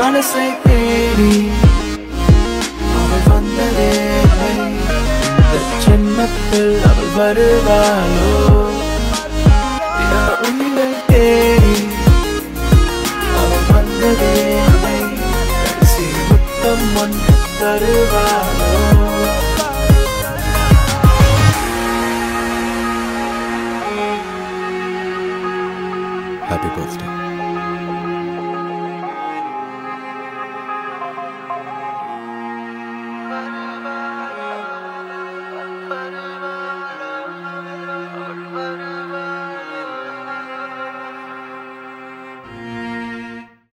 மனசை தேடி அவள் வந்ததே இந்த ஜென்மத்தில் அவள் வருவாளோ உன்னை தேடி அவள் வந்ததே கடைசி முத்தம் ஒன்று தருவாளோ. Happy birthday.